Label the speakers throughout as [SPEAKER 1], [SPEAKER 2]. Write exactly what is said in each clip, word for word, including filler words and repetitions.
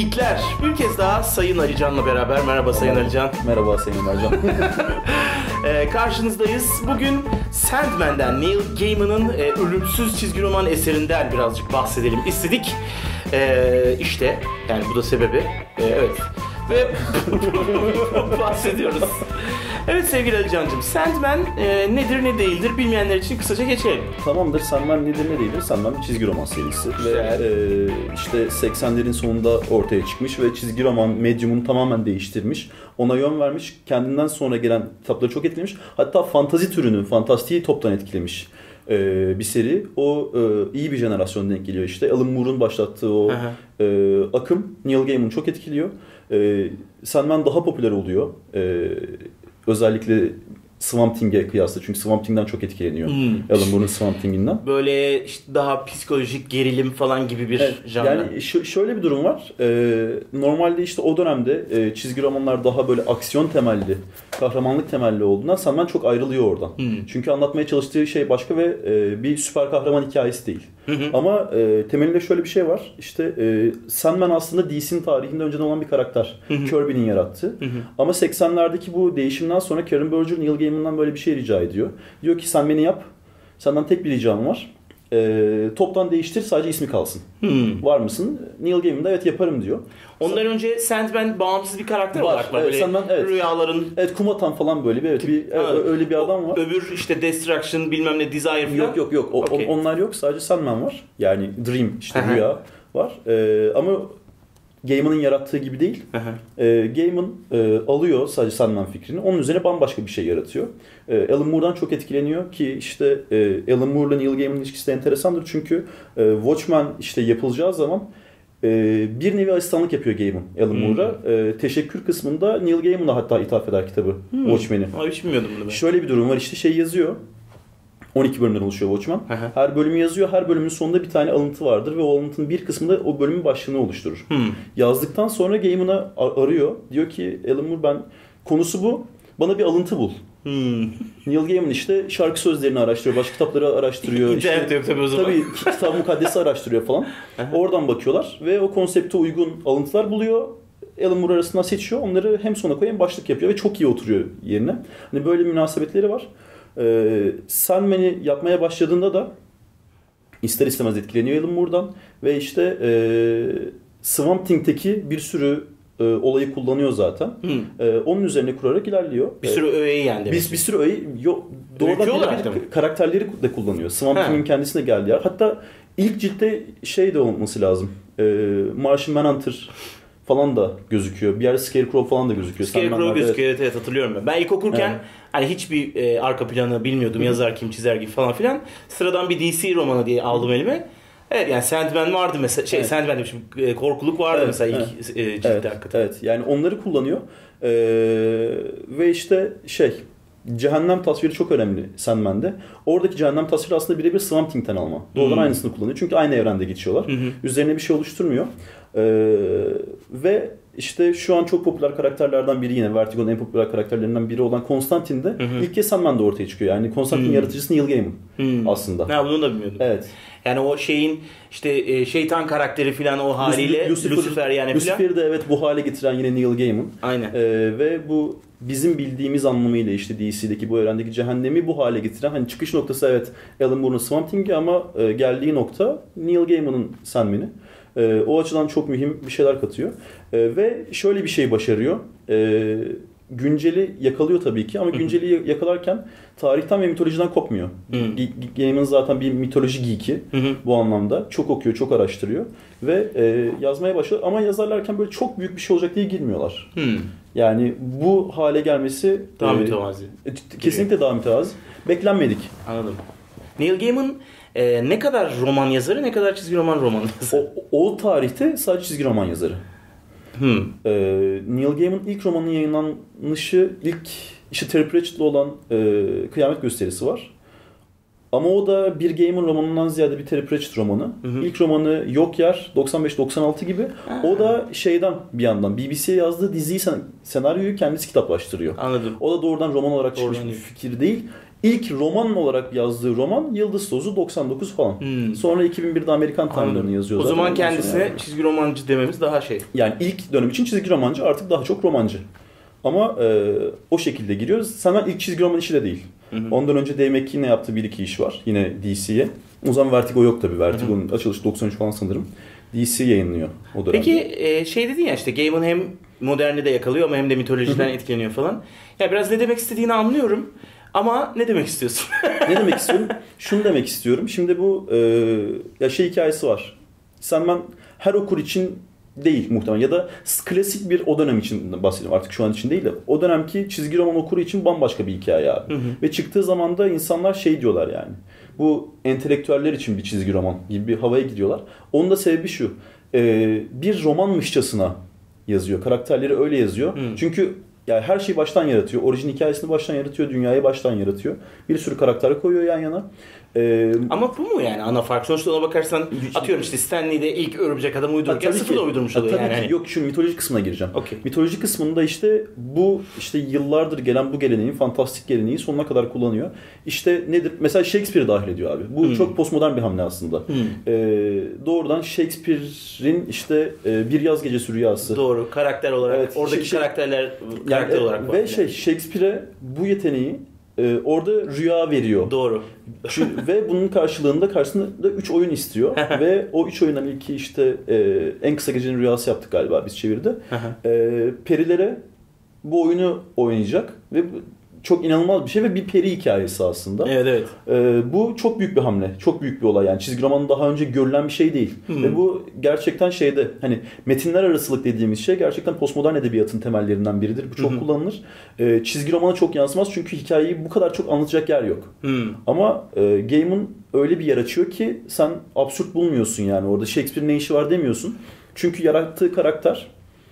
[SPEAKER 1] Geekler. Bir kez daha Sayın Alican'la beraber. Merhaba Sayın Alican.
[SPEAKER 2] Merhaba Sayın Alican.
[SPEAKER 1] ee, karşınızdayız. Bugün Sandman'den, Neil Gaiman'ın e, ölümsüz çizgi roman eserinden birazcık bahsedelim istedik. Ee, işte yani bu da sebebi. Ee, evet. Ve bahsediyoruz. Evet sevgili Alican'cığım, Sandman e, nedir ne değildir bilmeyenler için kısaca geçelim.
[SPEAKER 2] Tamamdır, Sandman nedir ne değildir? Sandman bir çizgi roman serisi. Güzel. Ve e, işte seksenlerin sonunda ortaya çıkmış ve çizgi roman medyumunu tamamen değiştirmiş. Ona yön vermiş, kendinden sonra gelen kitapları çok etkilemiş. Hatta fantazi türünü, fantastiği toptan etkilemiş e, bir seri. O e, iyi bir jenerasyon denk geliyor işte. Alan Moore'un başlattığı o e, akım Neil Gaiman'ı çok etkiliyor. E, Sandman daha popüler oluyor. E, Özellikle Swamp Thing'e kıyasla. Çünkü Swamp Thing'den çok etkileniyor. Hmm. Alan Moore'un Swamp Thing'inden.
[SPEAKER 1] Böyle işte daha psikolojik gerilim falan gibi bir
[SPEAKER 2] evet,
[SPEAKER 1] janr.
[SPEAKER 2] Yani ş- şöyle bir durum var. Ee, normalde işte o dönemde e, çizgi romanlar daha böyle aksiyon temelli, kahramanlık temelli olduğundan Sandman çok ayrılıyor oradan. Hmm. Çünkü anlatmaya çalıştığı şey başka ve e, bir süper kahraman hikayesi değil. Hı hı. Ama e, temelinde şöyle bir şey var. İşte e, Sandman aslında D C'nin tarihinde önceden olan bir karakter. Hı hı. Kirby'nin yarattığı. Hı hı. Ama seksenlerdeki bu değişimden sonra Karen Berger Neil Gaiman'dan böyle bir şey rica ediyor. Diyor ki sen beni yap. Senden tek bir ricam var. E, toptan değiştir, sadece ismi kalsın. Hmm. Var mısın? Neil Gaiman da evet yaparım diyor.
[SPEAKER 1] Ondan önce Sandman bağımsız bir karakter var, olarak var. Evet, Sandman, evet. Rüyaların...
[SPEAKER 2] Evet, Kumatan falan böyle bir, evet, bir evet, öyle bir adam var.
[SPEAKER 1] Öbür işte Destruction bilmem ne Desire falan.
[SPEAKER 2] Yok yok yok. O, okay. Onlar yok. Sadece Sandman var. Yani Dream işte rüya var. Ee, ama Gaiman'ın yarattığı gibi değil. ee, Gaiman e, alıyor sadece Sandman fikrini. Onun üzerine bambaşka bir şey yaratıyor. Ee, Alan Moore'dan çok etkileniyor ki işte e, Alan Moore'la Neil Gaiman'ın ilişkisi de enteresandır. Çünkü e, Watchmen işte yapılacağı zaman e, bir nevi asistanlık yapıyor Gaiman Alan Moore'a. Hmm. E, teşekkür kısmında Neil Gaiman'a hatta ithaf eder kitabı hmm. Watchmen'i.
[SPEAKER 1] Abi hiç bilmiyordum bunu ben.
[SPEAKER 2] Şöyle bir durum var, işte şey yazıyor. on iki bölümden oluşuyor Watchmen. Her bölümü yazıyor. Her bölümün sonunda bir tane alıntı vardır ve o alıntının bir kısmı da o bölümün başlığını oluşturur. Hmm. Yazdıktan sonra Gaiman'a arıyor. Diyor ki Alan Moore, ben konusu bu. Bana bir alıntı bul. Hmm. Neil Gaiman işte şarkı sözlerini araştırıyor, başka kitapları araştırıyor.
[SPEAKER 1] İnternet
[SPEAKER 2] işte,
[SPEAKER 1] yok tabii o zaman.
[SPEAKER 2] Tabii kitap mukaddesi araştırıyor falan. Oradan bakıyorlar ve o konsepte uygun alıntılar buluyor. Alan Moore arasından seçiyor. Onları hem sona koyuyor hem başlık yapıyor ve çok iyi oturuyor yerine. Hani böyle münasebetleri var. Ee, Sandman'i yapmaya başladığında da ister istemez etkileniyor Alan Moore'dan ve işte e, Swamp Thing'teki bir sürü e, olayı kullanıyor zaten. Hmm. E, onun üzerine kurarak ilerliyor.
[SPEAKER 1] Bir sürü öğeyi yani.
[SPEAKER 2] Bir, bir sürü öğeyi yok. Doğrudan bir karakterleri de kullanıyor. Swamp Thing'in kendisine geldi yer. Hatta ilk ciltte şey de olması lazım. E, Martian Manhunter falan da gözüküyor. Bir yerde Scarecrow falan da gözüküyor.
[SPEAKER 1] Scarecrow gözüküyor, evet. evet hatırlıyorum ben. Ben ilk okurken evet. hani hiçbir e, arka planı bilmiyordum. Hı-hı. Yazar kim, çizer gibi falan filan. Sıradan bir D C romanı diye aldım Hı-hı. elime. Evet yani Sandman vardı mesela. Şey evet. Sandman demişim. E, korkuluk vardı evet, mesela evet. ilk e, ciltte
[SPEAKER 2] evet,
[SPEAKER 1] hakikaten.
[SPEAKER 2] Evet. Yani onları kullanıyor. Ee, ve işte şey cehennem tasviri çok önemli Sandman'de. Oradaki cehennem tasviri aslında birebir Swamp Thing'ten alma. Doğrudan hmm. aynısını kullanıyor. Çünkü aynı evrende geçiyorlar. Hmm. Üzerine bir şey oluşturmuyor. Ee, ve işte şu an çok popüler karakterlerden biri, yine Vertigo'nun en popüler karakterlerinden biri olan Constantine'de hmm. ilk kez Sandman'da ortaya çıkıyor. Yani Constantine hmm. yaratıcısı Neil Gaiman hmm. aslında.
[SPEAKER 1] Ha, bunu da bilmiyordum.
[SPEAKER 2] Evet.
[SPEAKER 1] Yani o şeyin işte şeytan karakteri falan o haliyle Lucifer, Lucifer yani
[SPEAKER 2] Lucifer'i de evet bu hale getiren yine Neil Gaiman.
[SPEAKER 1] Aynen.
[SPEAKER 2] Ee, ve bu bizim bildiğimiz anlamıyla işte D C'deki bu evrendeki cehennemi bu hale getiren, hani çıkış noktası evet Alan Moore'un Swamp Thing'i ama e, geldiği nokta Neil Gaiman'ın Sandman'i. E, o açıdan çok mühim bir şeyler katıyor. E, ve şöyle bir şey başarıyor. E, günceli yakalıyor tabii ki ama günceli yakalarken tarihten ve mitolojiden kopmuyor. Gaiman zaten bir mitoloji geeki bu anlamda. Çok okuyor, çok araştırıyor ve e, yazmaya başlıyor ama yazarlarken böyle çok büyük bir şey olacak diye girmiyorlar. Hmm. Yani bu hale gelmesi
[SPEAKER 1] daha e, mütevazi.
[SPEAKER 2] Kesinlikle daha mütevazi. Beklenmedik.
[SPEAKER 1] Anladım. Neil Gaiman e, ne kadar roman yazarı, ne kadar çizgi roman roman yazarı?
[SPEAKER 2] O, o tarihte sadece çizgi roman yazarı. Hmm. Ee, Neil Gaiman'ın ilk romanının yayınlanışı, ilk işte Terry Pratchett'la olan e, Kıyamet Gösterisi var. Ama o da bir Gaiman romanından ziyade bir Terry Pratchett romanı. Hı hı. İlk romanı Yok Yer doksan beş doksan altı gibi. Aha. O da şeyden bir yandan B B C'ye yazdığı diziyi, senaryoyu kendisi kitaplaştırıyor.
[SPEAKER 1] Anladım.
[SPEAKER 2] O da doğrudan roman olarak çıkmış bir fikir değil. İlk roman olarak yazdığı roman Yıldız Tozu doksan dokuz falan. Hmm. Sonra iki bin birde Amerikan Tanrılarını yazıyor.
[SPEAKER 1] O
[SPEAKER 2] zaten.
[SPEAKER 1] zaman kendisine yani. Çizgi romancı dememiz daha şey.
[SPEAKER 2] Yani ilk dönem için çizgi romancı, artık daha çok romancı. Ama e, o şekilde giriyoruz. Sandman ilk çizgi roman işi de değil. Hı hı. Ondan önce Dave McKean'le yaptığı bir iki iş var. Yine D C'ye. O zaman Vertigo yok tabii. Vertigo'nun açılışı doksan üç falan sanırım. D C yayınlıyor o dönemde.
[SPEAKER 1] Peki e, şey dedin ya işte Gaiman hem moderni de yakalıyor ama hem de mitolojiden etkileniyor falan. Ya biraz ne demek istediğini anlıyorum. Ama ne demek istiyorsun?
[SPEAKER 2] Ne demek istiyorum? Şunu demek istiyorum. Şimdi bu e, ya şey hikayesi var. Sandman her okur için değil muhtemelen, ya da klasik bir o dönem için bahsediyorum, artık şu an için değil de o dönemki çizgi roman okuru için bambaşka bir hikaye abi. Hı hı. Ve çıktığı zaman da insanlar şey diyorlar yani. Bu entelektüeller için bir çizgi roman gibi bir havaya gidiyorlar. Onun da sebebi şu. E, bir romanmışçasına yazıyor. Karakterleri öyle yazıyor. Hı. Çünkü yani her şeyi baştan yaratıyor. Orijin hikayesini baştan yaratıyor. Dünyayı baştan yaratıyor. Bir sürü karakter koyuyor yan yana. Ee,
[SPEAKER 1] Ama bu mu yani ana fark? Sonuçta ona bakarsan atıyorum işte Stan Lee de ilk Örümcek Adam uydururken sıfırla uydurmuş oluyor
[SPEAKER 2] tabii
[SPEAKER 1] yani.
[SPEAKER 2] Ki. Yok, şu mitoloji kısmına gireceğim.
[SPEAKER 1] Okay.
[SPEAKER 2] Mitoloji kısmında işte bu işte yıllardır gelen bu geleneğin, fantastik geleneği sonuna kadar kullanıyor. İşte nedir? Mesela Shakespeare dahil ediyor abi. Bu hmm. çok postmodern bir hamle aslında. Hmm. Ee, doğrudan Shakespeare'in işte Bir Yaz Gecesi Rüyası.
[SPEAKER 1] Doğru. Karakter olarak. Evet, oradaki şey, karakterler karakter
[SPEAKER 2] yani,
[SPEAKER 1] olarak.
[SPEAKER 2] Ve yani. şey Shakespeare'e bu yeteneği Ee, orada rüya veriyor.
[SPEAKER 1] Doğru.
[SPEAKER 2] Çünkü, ve bunun karşılığında karşısında üç oyun istiyor. Ve o üç oyundan ilki işte e, En Kısa Gecenin Rüyası yaptık galiba biz çeviride. e, perilere bu oyunu oynayacak ve çok inanılmaz bir şey ve bir peri hikayesi aslında.
[SPEAKER 1] Evet evet.
[SPEAKER 2] Ee, bu çok büyük bir hamle. Çok büyük bir olay yani. Çizgi romanın daha önce görülen bir şey değil. Hmm. Ve bu gerçekten şeyde hani metinler arasılık dediğimiz şey gerçekten postmodern edebiyatın temellerinden biridir. Bu çok hmm. kullanılır. Ee, çizgi romana çok yansımaz çünkü hikayeyi bu kadar çok anlatacak yer yok. Hmm. Ama e, Gaiman öyle bir yer açıyor ki sen absürt bulmuyorsun yani. Orada Shakespeare'in ne işi var demiyorsun. Çünkü yarattığı karakter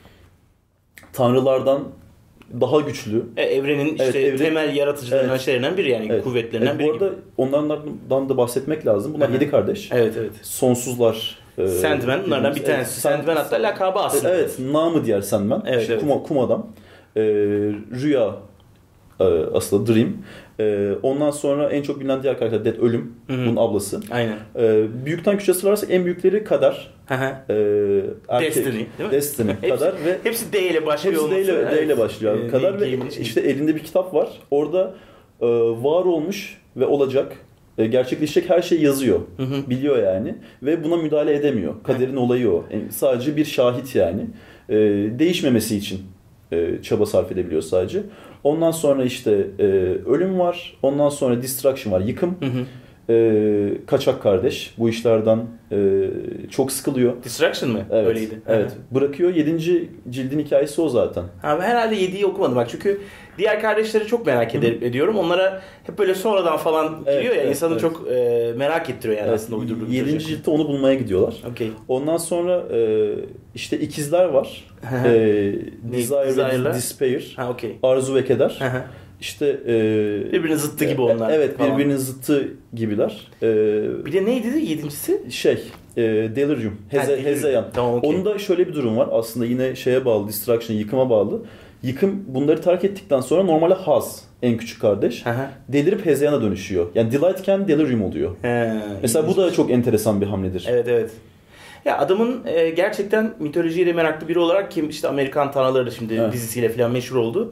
[SPEAKER 2] tanrılardan daha güçlü.
[SPEAKER 1] E, evrenin işte evet, evren, temel yaratıcılarından evet, şeylerinden biri yani evet, kuvvetlerinden evet, biri. Bu
[SPEAKER 2] arada gibi. Onlardan da bahsetmek lazım. Bunlar yedi kardeş.
[SPEAKER 1] Evet evet.
[SPEAKER 2] Sonsuzlar.
[SPEAKER 1] Sandman bunlardan bir tanesi. Evet, Sandman hatta lakabı aslında.
[SPEAKER 2] Evet, namı diğer Sandman. Evet, işte evet. Kum, kum adam. Ee, rüya e, aslında Dream. Ee, ondan sonra en çok bilinen diğer karakter Death, Ölüm. Hı-hı. Bunun ablası.
[SPEAKER 1] Aynen.
[SPEAKER 2] Ee, büyükten küçüğe sırarsak en büyükleri Kader.
[SPEAKER 1] Ee, erkek, Destiny değil mi?
[SPEAKER 2] Destiny. Kader ve
[SPEAKER 1] hepsi D ile başlıyor.
[SPEAKER 2] Hepsi D ile, evet. D ile başlıyor. Ee, Kader ve işte elinde bir kitap var. Orada e, var olmuş ve olacak, e, gerçekleşecek her şeyi yazıyor. Hı-hı. Biliyor yani ve buna müdahale edemiyor. Kaderin Hı. olayı o. Yani sadece bir şahit yani. E, değişmemesi için e, çaba sarf edebiliyor sadece. Ondan sonra işte e, ölüm var. Ondan sonra destruction var. Yıkım. Hı hı. E, kaçak kardeş. Bu işlerden e, çok sıkılıyor.
[SPEAKER 1] Destruction mı?
[SPEAKER 2] Evet,
[SPEAKER 1] öyleydi.
[SPEAKER 2] Evet. Bırakıyor. Yedinci cildin hikayesi o zaten.
[SPEAKER 1] Abi herhalde yediyi okumadım bak. Çünkü diğer kardeşleri çok merak ed- ediyorum. Onlara hep böyle sonradan falan giriyor evet, ya. Evet, insanı evet. çok e, merak ettiriyor yani evet, aslında uydurduğum.
[SPEAKER 2] Yedinci ciltte onu bulmaya gidiyorlar. Okay. Ondan sonra e, işte ikizler var. e, Desire ve Despair.
[SPEAKER 1] Ha, okay.
[SPEAKER 2] Arzu ve Keder. İşte e,
[SPEAKER 1] birbirinin zıttı gibi onlar.
[SPEAKER 2] Evet, falan. Birbirinin zıttı gibiler. E,
[SPEAKER 1] bir de neydi yedincisi?
[SPEAKER 2] Şey, e, Delirium, Heze, ha, Hezeyan. Tamam, okay. Onda şöyle bir durum var. Aslında yine şeye bağlı, Destruction, yıkıma bağlı. Yıkım bunları terk ettikten sonra normalde Haz, en küçük kardeş, Aha. delirip Hezeyan'a dönüşüyor. Yani Delight iken Delirium oluyor. He, mesela ilginç. Bu da çok enteresan bir hamledir.
[SPEAKER 1] Evet evet. Ya adamın e, gerçekten mitolojiyle meraklı biri olarak kim işte Amerikan Tanrıları da şimdi evet. dizisiyle falan meşhur oldu.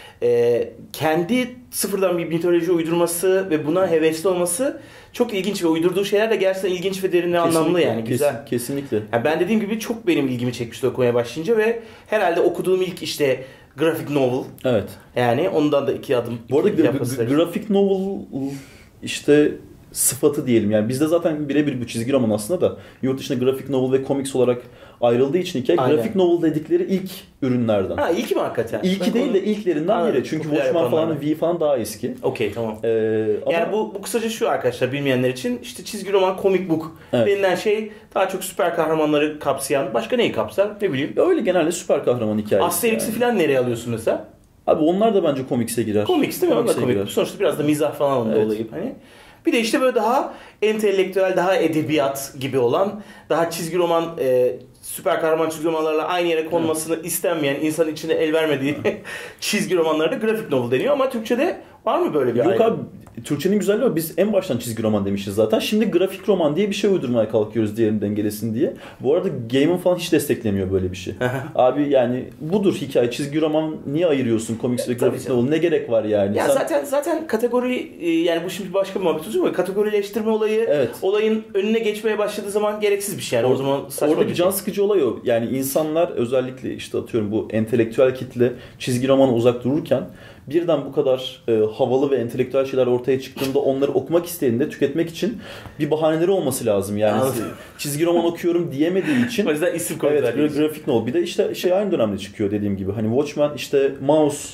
[SPEAKER 1] E, kendi sıfırdan bir mitoloji uydurması ve buna hevesli olması çok ilginç ve uydurduğu şeyler de gerçekten ilginç ve derin ve kesinlikle, anlamlı yani güzel.
[SPEAKER 2] Kes, kesinlikle.
[SPEAKER 1] Yani ben dediğim gibi çok benim ilgimi çekmişti okumaya başlayınca ve herhalde okuduğum ilk işte graphic novel.
[SPEAKER 2] Evet.
[SPEAKER 1] Yani ondan da iki adım.
[SPEAKER 2] Bu arada g- g- graphic novel işte sıfatı diyelim yani bizde zaten birebir bu çizgi roman aslında da yurt dışında graphic novel ve comics olarak ayrıldığı için hikaye Aynen. graphic novel dedikleri ilk ürünlerden.
[SPEAKER 1] Ha ilki mi hakikaten?
[SPEAKER 2] İlki ben değil onu... de ilklerinden ha, biri. Çünkü Watchmen falan V falan daha eski.
[SPEAKER 1] Okey tamam.
[SPEAKER 2] Ee, ama...
[SPEAKER 1] Yani bu, bu kısaca şu arkadaşlar bilmeyenler için işte çizgi roman, comic book evet. denilen şey daha çok süper kahramanları kapsayan başka neyi kapsar ne bileyim.
[SPEAKER 2] Ya öyle genelde süper kahraman hikayesi.
[SPEAKER 1] Asterix'i yani. Falan nereye alıyorsun mesela?
[SPEAKER 2] Abi onlar da bence comics'e girer.
[SPEAKER 1] Comics değil mi? Onlar komik. Sonuçta biraz da mizah falan evet. olayı hani. Bir de işte böyle daha entelektüel, daha edebiyat gibi olan, daha çizgi roman, e, süper kahraman çizgi romanlarla aynı yere konmasını evet. istenmeyen, insanın içine el vermediği çizgi romanlara da graphic novel deniyor. Ama Türkçe'de var mı böyle bir
[SPEAKER 2] Yok
[SPEAKER 1] ayrım?
[SPEAKER 2] abi, Türkçenin güzelliği o. Biz en baştan çizgi roman demişiz zaten. Şimdi grafik roman diye bir şey uydurmaya kalkıyoruz diğerini dengelesin diye. Bu arada Gaiman falan hiç desteklemiyor böyle bir şey. Abi yani budur hikaye. Çizgi roman niye ayırıyorsun komiks ve grafik novel? Ne gerek var yani?
[SPEAKER 1] Ya
[SPEAKER 2] Sen...
[SPEAKER 1] zaten zaten kategori yani bu şimdi başka bir muhabbet olacak ama kategorileştirme olayı
[SPEAKER 2] evet.
[SPEAKER 1] olayın önüne geçmeye başladığı zaman gereksiz bir şey yani. O, o zaman saçma
[SPEAKER 2] oradaki
[SPEAKER 1] bir şey.
[SPEAKER 2] Can sıkıcı olay o. Yani insanlar özellikle işte atıyorum bu entelektüel kitle çizgi romana uzak dururken birden bu kadar e, havalı ve entelektüel şeyler ortaya çıktığında onları okumak istediğinde tüketmek için bir bahaneleri olması lazım. Yani çizgi roman okuyorum diyemediği için.
[SPEAKER 1] O yüzden isim koydular.
[SPEAKER 2] Evet, grafik novel. Bir de işte şey aynı dönemde çıkıyor dediğim gibi. Hani Watchmen işte Mouse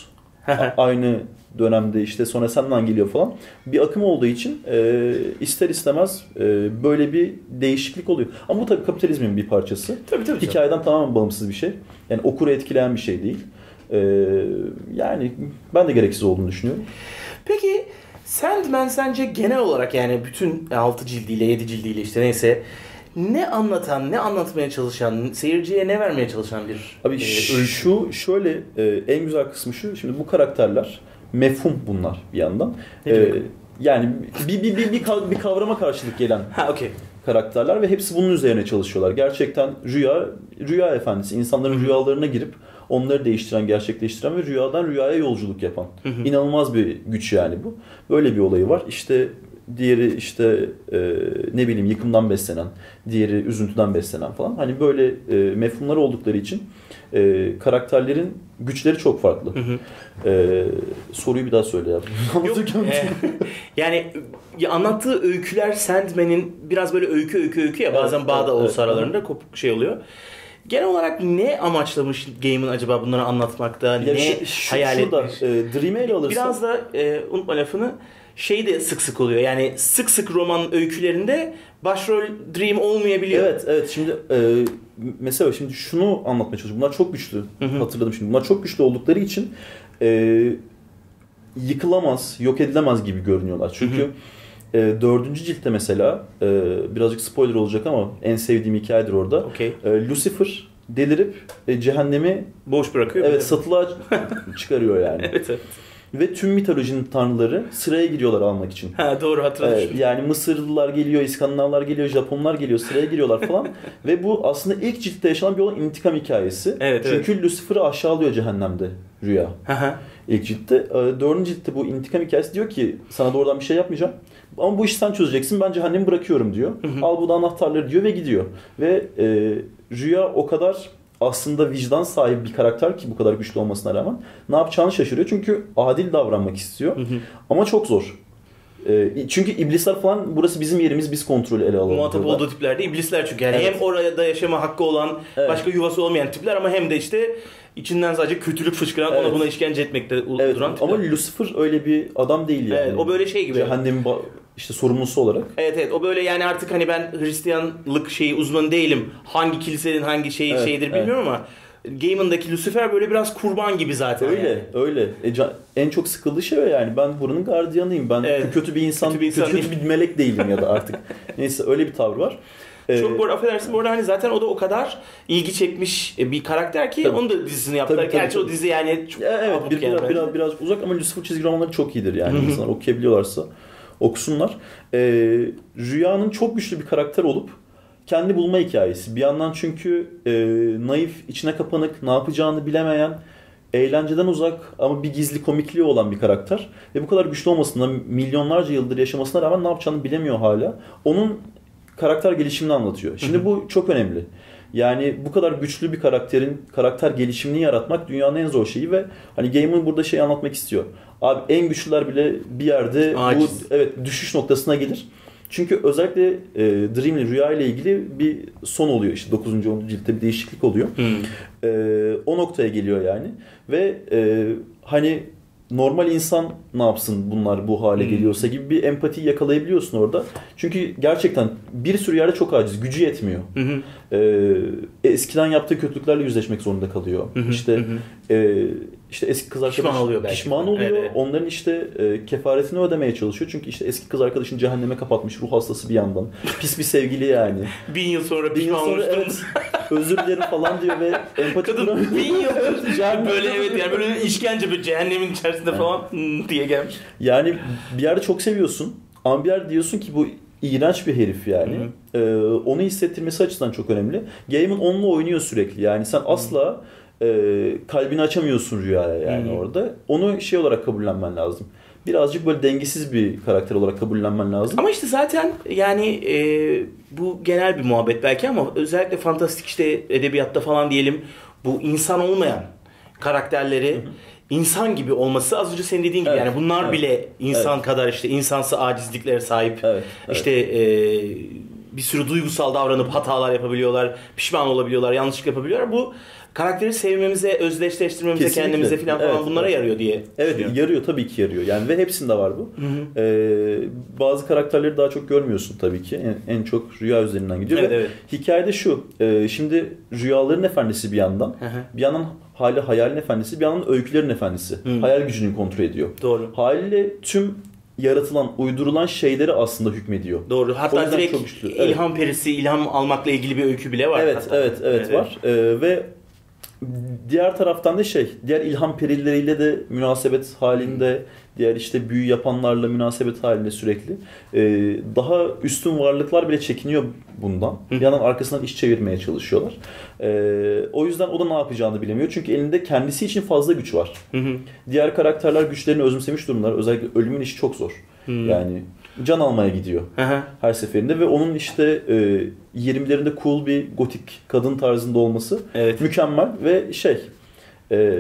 [SPEAKER 2] aynı dönemde işte sonra senden geliyor falan. Bir akım olduğu için e, ister istemez e, böyle bir değişiklik oluyor. Ama bu tabii kapitalizmin bir parçası.
[SPEAKER 1] Tabii, tabii,
[SPEAKER 2] hikayeden
[SPEAKER 1] tabii.
[SPEAKER 2] tamamen bağımsız bir şey. Yani okuru etkileyen bir şey değil. Ee, yani ben de gereksiz olduğunu düşünüyorum.
[SPEAKER 1] Peki Sandman sence genel olarak yani bütün altı cildiyle yedi cildiyle işte neyse ne anlatan, ne anlatmaya çalışan, seyirciye ne vermeye çalışan bir
[SPEAKER 2] Abi
[SPEAKER 1] e,
[SPEAKER 2] şu şöyle e, en güzel kısmı şu. Şimdi bu karakterler mefhum bunlar bir yandan. E, yani bir bir bir bir, bir kavrama karşılık gelen.
[SPEAKER 1] Ha okey.
[SPEAKER 2] Karakterler ve hepsi bunun üzerine çalışıyorlar. Gerçekten rüya rüya efendisi. İnsanların rüyalarına girip onları değiştiren, gerçekleştiren ve rüyadan rüyaya yolculuk yapan. Hı hı. İnanılmaz bir güç yani bu. Böyle bir olayı var. İşte diğeri işte e, ne bileyim yıkımdan beslenen, diğeri üzüntüden beslenen falan. Hani böyle e, mefhumlar oldukları için e, karakterlerin güçleri çok farklı. Hı hı. E, soruyu bir daha söyle ya.
[SPEAKER 1] Yok, e, yani ya anlattığı öyküler Sandman'in biraz böyle öykü öykü öykü ya bazen evet, bağda evet, olsa evet, aralarında evet. kopuk şey oluyor. Genel olarak ne amaçlamış Gaiman acaba bunları anlatmakta? Ya ne şu, şu, hayal
[SPEAKER 2] şurada,
[SPEAKER 1] etmiş?
[SPEAKER 2] E, Dream'i ele alırsa...
[SPEAKER 1] Biraz da e, unutma lafını şey de sık sık oluyor. Yani sık sık roman öykülerinde başrol Dream olmayabiliyor.
[SPEAKER 2] Evet, evet. Şimdi e, mesela şimdi şunu anlatmaya çalışıyorum. Bunlar çok güçlü. Hı hı. Hatırladım şimdi. Bunlar çok güçlü oldukları için e, yıkılamaz, yok edilemez gibi görünüyorlar. Çünkü hı hı. E, dördüncü ciltte mesela e, birazcık spoiler olacak ama en sevdiğim hikayedir orada.
[SPEAKER 1] Okay.
[SPEAKER 2] E, Lucifer delirip e, cehennemi
[SPEAKER 1] boş bırakıyor.
[SPEAKER 2] Evet, satılığa çıkarıyor yani.
[SPEAKER 1] Evet, evet.
[SPEAKER 2] Ve tüm mitolojinin tanrıları sıraya giriyorlar almak için.
[SPEAKER 1] Ha doğru hatırladım.
[SPEAKER 2] Evet, yani Mısırlılar geliyor, İskandinavlar geliyor, Japonlar geliyor, sıraya giriyorlar falan. Ve bu aslında ilk ciltte yaşanan bir olan intikam hikayesi.
[SPEAKER 1] Evet,
[SPEAKER 2] Çünkü
[SPEAKER 1] evet.
[SPEAKER 2] Lucifer'ı aşağılıyor cehennemde rüya. İlk ciltte. Dördüncü ciltte bu intikam hikayesi diyor ki sana doğrudan bir şey yapmayacağım. Ama bu işi sen çözeceksin, ben cehennemi bırakıyorum diyor. Hı hı. Al bu da anahtarları diyor ve gidiyor. Ve e, rüya o kadar aslında vicdan sahibi bir karakter ki bu kadar güçlü olmasına rağmen ne yapacağını şaşırıyor. Çünkü adil davranmak istiyor. Hı hı. Ama çok zor. E, çünkü iblisler falan burası bizim yerimiz, biz kontrolü ele alalım.
[SPEAKER 1] Muhatap olduğu tipler de iblisler çünkü. Yani evet. Hem orada yaşama hakkı olan, evet. başka yuvası olmayan tipler ama hem de işte içinden sadece kötülük fışkıran, evet. ona buna işkence etmekte
[SPEAKER 2] evet.
[SPEAKER 1] duran tipler.
[SPEAKER 2] Ama Lucifer öyle bir adam değil yani.
[SPEAKER 1] Evet, o böyle şey gibi.
[SPEAKER 2] Cehennemin ba- işte sorumlusu olarak.
[SPEAKER 1] Evet evet, o böyle yani artık hani ben Hristiyanlık şeyi uzmanı değilim. Hangi kilisenin hangi şeyi evet, şeydir bilmiyorum evet. ama Gaiman'daki Lucifer böyle biraz kurban gibi zaten.
[SPEAKER 2] Öyle
[SPEAKER 1] yani.
[SPEAKER 2] öyle. E, can, en çok sıkıldığı şey o yani. Ben buranın gardiyanıyım. Ben evet. kötü bir insan, kötü bir, insan kötü, kötü bir melek değilim ya da artık. Neyse öyle bir tavır var.
[SPEAKER 1] Çok ee, bu arada affedersin bu arada hani zaten o da o kadar ilgi çekmiş bir karakter ki tabii, onun da dizisini yaptılar. Tabii, tabii, Gerçi tabii. o dizi yani çok
[SPEAKER 2] ya, evet bir,
[SPEAKER 1] yani
[SPEAKER 2] biraz, biraz, biraz uzak ama Lucifer çizgi romanları çok iyidir yani.
[SPEAKER 1] Hı-hı.
[SPEAKER 2] İnsanlar okuyabiliyorlarsa okusunlar. Ee, Rüya'nın çok güçlü bir karakter olup kendi bulma hikayesi. Bir yandan çünkü e, naif, içine kapanık, ne yapacağını bilemeyen, eğlenceden uzak ama bir gizli komikliği olan bir karakter. Ve bu kadar güçlü olmasına, milyonlarca yıldır yaşamasına rağmen ne yapacağını bilemiyor hala. Onun karakter gelişimini anlatıyor. Şimdi hı hı. bu çok önemli. Yani bu kadar güçlü bir karakterin karakter gelişimini yaratmak dünyanın en zor şeyi ve hani Gaiman burada şey anlatmak istiyor. Abi en güçlüler bile bir yerde Aciz. bu evet düşüş noktasına gelir. Çünkü özellikle e, Dream'le rüya ile ilgili bir son oluyor. İşte dokuzuncu onuncu ciltte bir değişiklik oluyor. Hmm. E, o noktaya geliyor yani. Ve e, hani normal insan ne yapsın bunlar bu hale hmm. geliyorsa gibi bir empatiyi yakalayabiliyorsun orada. Çünkü gerçekten bir sürü yerde çok aciz. Gücü yetmiyor. Hmm. E, eskiden yaptığı kötülüklerle yüzleşmek zorunda kalıyor. Hmm. İşte hmm. E, işte eski kız arkadaşı
[SPEAKER 1] pişman oluyor. Belki.
[SPEAKER 2] Pişman oluyor. Evet. Onların işte e, kefaretini ödemeye çalışıyor. Çünkü işte eski kız arkadaşını cehenneme kapatmış. Ruh hastası bir yandan. Pis bir sevgili yani.
[SPEAKER 1] Bin yıl sonra pişman olmuştum.
[SPEAKER 2] Evet. özür dilerim falan diyor ve empati
[SPEAKER 1] Kadın bin yıldır
[SPEAKER 2] Cehennem-
[SPEAKER 1] böyle evet yani böyle işkence bir cehennemin içerisinde falan hmm, diye gelmiş.
[SPEAKER 2] Yani bir yerde çok seviyorsun ama bir yerde diyorsun ki bu iğrenç bir herif yani. Ee, onu hissettirmesi açısından çok önemli. Gaiman onunla oynuyor sürekli. Yani sen asla e, kalbini açamıyorsun rüyaya yani
[SPEAKER 1] Hı-hı.
[SPEAKER 2] orada. Onu şey olarak kabullenmen lazım. Birazcık böyle dengesiz bir karakter olarak kabullenmen lazım.
[SPEAKER 1] Ama işte zaten yani e, bu genel bir muhabbet belki ama özellikle fantastik işte edebiyatta falan diyelim bu insan olmayan karakterleri hı hı. insan gibi olması az önce senin dediğin gibi evet, yani bunlar evet, bile insan evet. kadar işte insansı acizliklere sahip
[SPEAKER 2] evet, evet.
[SPEAKER 1] işte e, bir sürü duygusal davranıp hatalar yapabiliyorlar, pişman olabiliyorlar, yanlışlık yapabiliyorlar. Bu karakteri sevmemize, özdeşleştirmemize, kesinlikle. Kendimize falan falan evet, bunlara evet. yarıyor diye.
[SPEAKER 2] Evet, yarıyor tabii ki yarıyor. Yani ve hepsinde var bu. Hı hı. Ee, bazı karakterleri daha çok görmüyorsun tabii ki. En, en çok rüya üzerinden gidiyor.
[SPEAKER 1] Evet,
[SPEAKER 2] ve
[SPEAKER 1] evet.
[SPEAKER 2] Hikayede şu. E, şimdi rüyaların efendisi bir yandan, hı hı. bir yandan hali hayalin efendisi, bir yandan öykülerin efendisi. Hı. Hayal gücünü kontrol ediyor.
[SPEAKER 1] Doğru.
[SPEAKER 2] Haliyle tüm yaratılan, uydurulan şeyleri aslında hükmediyor.
[SPEAKER 1] Doğru. Hatta direkt ilham evet. perisi, ilham almakla ilgili bir öykü bile var.
[SPEAKER 2] Evet,
[SPEAKER 1] hatta.
[SPEAKER 2] evet, evet, evet var. Ee, ve diğer taraftan da şey, diğer ilham perileriyle de münasebet halinde, diğer işte büyü yapanlarla münasebet halinde sürekli. Ee, daha üstün varlıklar bile çekiniyor bundan. Bir yandan arkasından iş çevirmeye çalışıyorlar. Ee, o yüzden o da ne yapacağını bilemiyor. Çünkü elinde kendisi için fazla güç var. Diğer karakterler güçlerini özümsemiş durumlar. Özellikle ölümün işi çok zor. Yani can almaya gidiyor
[SPEAKER 1] Aha.
[SPEAKER 2] her seferinde ve onun işte e, yirmilerinde cool bir gotik kadın tarzında olması evet. mükemmel ve şey e,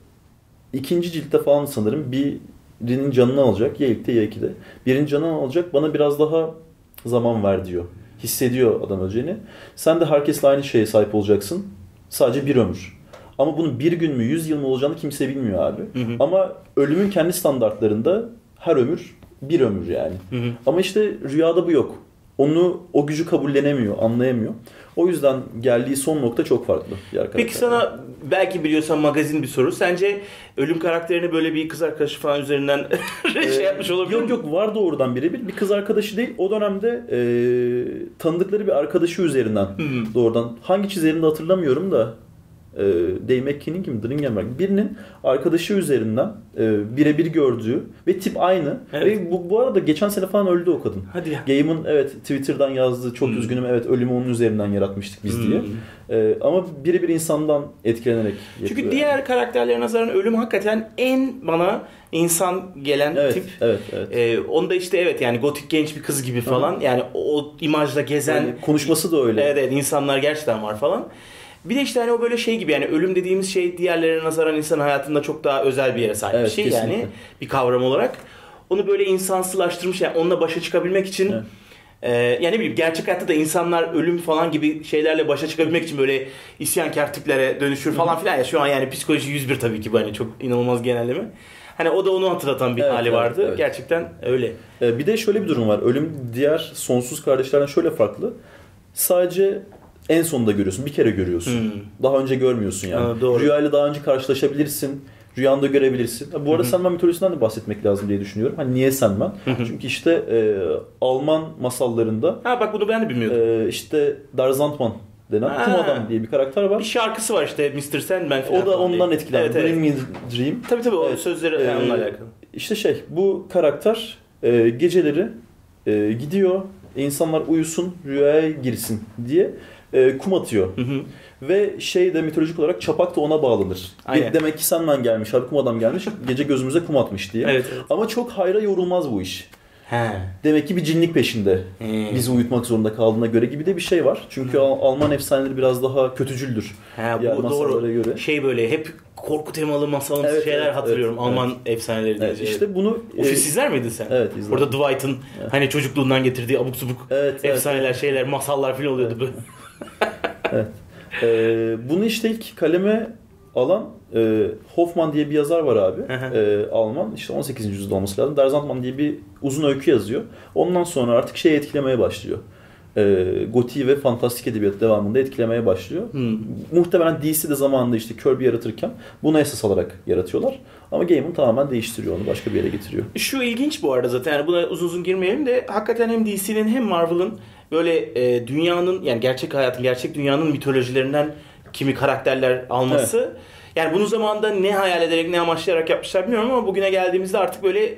[SPEAKER 2] ikinci ciltte falan sanırım birinin canını alacak ya ilkte ya ikide. Birinin canını alacak, bana biraz daha zaman ver diyor. Hissediyor adam öleceğini. Sen de herkesle aynı şeye sahip olacaksın. Sadece bir ömür. Ama bunun bir gün mü yüz yıl mı olacağını kimse bilmiyor abi. Hı hı. Ama ölümün kendi standartlarında her ömür bir ömür yani. Hı hı. Ama işte rüyada bu yok. Onu o gücü kabullenemiyor, anlayamıyor. O yüzden geldiği son nokta çok farklı.
[SPEAKER 1] Peki sana belki biliyorsan magazin bir soru. Sence ölüm karakterini böyle bir kız arkadaşı falan üzerinden şey yapmış olabilir mi?
[SPEAKER 2] Yok yok var doğrudan birebir. Bir kız arkadaşı değil. O dönemde e, tanıdıkları bir arkadaşı üzerinden hı. doğrudan. Hangi çizerini de hatırlamıyorum da. E, Dave McKean'in kim? Dringenberg. Birinin arkadaşı üzerinden e, birebir gördüğü ve tip aynı. Evet. Ve bu, bu arada geçen sene falan öldü o kadın.
[SPEAKER 1] Hadi ya.
[SPEAKER 2] Gaiman evet Twitter'dan yazdı. Çok hmm. üzgünüm. Evet ölümü onun üzerinden yaratmıştık biz hmm. diye. E, ama birebir insandan etkilenerek yapıyor.
[SPEAKER 1] Çünkü
[SPEAKER 2] yani.
[SPEAKER 1] diğer karakterlere nazaran ölüm hakikaten en bana insan gelen
[SPEAKER 2] evet,
[SPEAKER 1] tip.
[SPEAKER 2] Evet, evet.
[SPEAKER 1] E, onda işte evet yani gotik genç bir kız gibi falan. Hı-hı. Yani o imajla gezen. Yani
[SPEAKER 2] konuşması da öyle.
[SPEAKER 1] Evet, evet insanlar gerçekten var falan. Bir de işte hani o böyle şey gibi yani ölüm dediğimiz şey diğerlerine nazaran insan hayatında çok daha özel bir yere sahip evet, bir şey kesinlikle. Yani bir kavram olarak. Onu böyle insansılaştırmış yani onunla başa çıkabilmek için evet. e, yani ne bileyim gerçek hayatta da insanlar ölüm falan gibi şeylerle başa çıkabilmek için böyle isyankar tiplere dönüşür falan filan ya şu an yani psikoloji yüz bir tabii ki bu hani çok inanılmaz genelleme. Hani o da onu hatırlatan bir evet, hali vardı. Evet, evet. Gerçekten öyle.
[SPEAKER 2] Ee, bir de şöyle bir durum var. Ölüm diğer sonsuz kardeşlerden şöyle farklı. Sadece en sonunda görüyorsun. Bir kere görüyorsun. Hmm. Daha önce görmüyorsun yani. Ha, rüyayla daha önce karşılaşabilirsin. Rüyanda görebilirsin. Bu arada Sandman mitolojisinden de bahsetmek lazım diye düşünüyorum. Hani niye Sandman? Çünkü işte e, Alman masallarında
[SPEAKER 1] ha bak bunu ben de bilmiyordum.
[SPEAKER 2] E, işte Der Sandman denen ha. Kum Adam diye bir karakter var.
[SPEAKER 1] Bir şarkısı var işte mister Sandman falan.
[SPEAKER 2] O da ondan etkilendi. Evet, Bring evet. Me Dream.
[SPEAKER 1] Tabii tabii evet. O sözleri ee, onunla alakalı.
[SPEAKER 2] İşte şey bu karakter e, geceleri e, gidiyor. İnsanlar uyusun, rüyaya girsin diye e, kum atıyor. Hı hı. Ve şey de mitolojik olarak çapak da ona bağlanır. Aynen. Demek ki Sandman gelmiş, kum adam gelmiş, gece gözümüze kum atmış diye.
[SPEAKER 1] Evet, evet.
[SPEAKER 2] Ama çok hayra yorulmaz bu iş.
[SPEAKER 1] He.
[SPEAKER 2] Demek ki bir cinlik peşinde. Hmm. Bizi uyutmak zorunda kaldığına göre gibi de bir şey var. Çünkü hmm. Alman efsaneleri biraz daha kötücüldür.
[SPEAKER 1] He, bu doğru. Göre. Şey böyle hep korku temalı masalın evet, şeyler evet, hatırlıyorum. Evet, Alman evet. efsaneleri diye.
[SPEAKER 2] Evet, işte bunu
[SPEAKER 1] Ofis e... izler miydin sen?
[SPEAKER 2] Evet, izledim.
[SPEAKER 1] Orada Dwight'ın evet. hani çocukluğundan getirdiği abuk subuk evet, efsaneler, evet. şeyler, masallar falan oluyordu evet.
[SPEAKER 2] evet. Ee, bunu işte ilk kaleme alan e, Hoffman diye bir yazar var abi. e, Alman. İşte on sekizinci yüzyılda olması lazım. Der Sandman diye bir uzun öykü yazıyor. Ondan sonra artık şey etkilemeye başlıyor. E, Gotik ve fantastik edebiyat devamında etkilemeye başlıyor. Hmm. Muhtemelen D C de zamanında işte Kirby yaratırken bunu esas alarak yaratıyorlar. Ama Gaiman tamamen değiştiriyor onu. Başka bir yere getiriyor.
[SPEAKER 1] Şu ilginç bu arada zaten. Yani buna uzun uzun girmeyelim de hakikaten hem D C'nin hem Marvel'ın böyle e, dünyanın yani gerçek hayatın, gerçek dünyanın mitolojilerinden kimi karakterler alması. Evet. Yani bunu zamanında ne hayal ederek, ne amaçlayarak yapmışlar bilmiyorum ama bugüne geldiğimizde artık böyle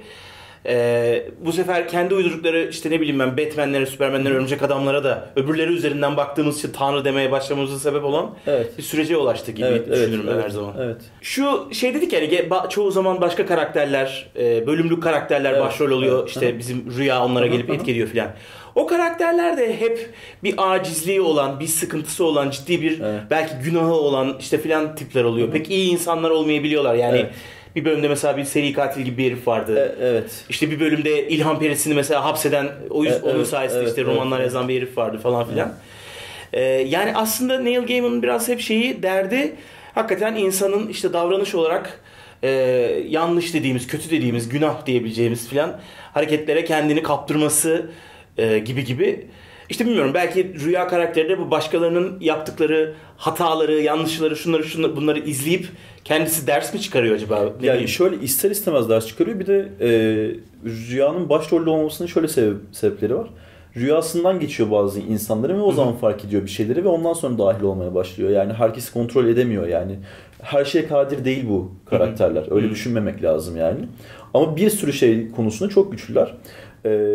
[SPEAKER 1] e, bu sefer kendi uydurdukları işte ne bileyim ben Batman'lere, Superman'lere, Örümcek Adamlara da öbürleri üzerinden baktığımız için Tanrı demeye başlamamıza sebep olan evet. bir sürece ulaştı gibi evet, düşünürüm evet, ben her
[SPEAKER 2] evet,
[SPEAKER 1] zaman.
[SPEAKER 2] Evet.
[SPEAKER 1] Şu şey dedik yani çoğu zaman başka karakterler, bölümlük karakterler evet, başrol oluyor. Evet. İşte bizim Rüya onlara gelip etki ediyor filan. O karakterler de hep bir acizliği olan, bir sıkıntısı olan, ciddi bir evet. belki günahı olan işte filan tipler oluyor. Hı-hı. Pek iyi insanlar olmayabiliyorlar. Yani evet. bir bölümde mesela bir seri katil gibi bir herif vardı.
[SPEAKER 2] E, evet.
[SPEAKER 1] İşte bir bölümde İlhan Perisi'ni mesela hapseden, o yüzden e, onun sayesinde evet, işte evet, romanlar evet. yazan bir herif vardı falan filan. Evet. Ee, yani aslında Neil Gaiman'ın biraz hep şeyi derdi, hakikaten insanın işte davranış olarak e, yanlış dediğimiz, kötü dediğimiz, günah diyebileceğimiz filan hareketlere kendini kaptırması e, gibi gibi. İşte bilmiyorum, belki Rüya karakteri de bu başkalarının yaptıkları hataları, yanlışları, şunları şunları bunları izleyip kendisi ders mi çıkarıyor acaba? Ne
[SPEAKER 2] yani
[SPEAKER 1] bileyim?
[SPEAKER 2] Şöyle ister istemez ders çıkarıyor. Bir de e, Rüya'nın başrolde olmasının şöyle sebep, sebepleri var. Rüyasından geçiyor bazı insanların ve o zaman Hı-hı. fark ediyor bir şeyleri ve ondan sonra dahil olmaya başlıyor. Yani herkesi kontrol edemiyor yani. Her şeye kadir değil bu karakterler. Öyle Hı-hı. düşünmemek lazım yani. Ama bir sürü şey konusunda çok güçlüler. Ee,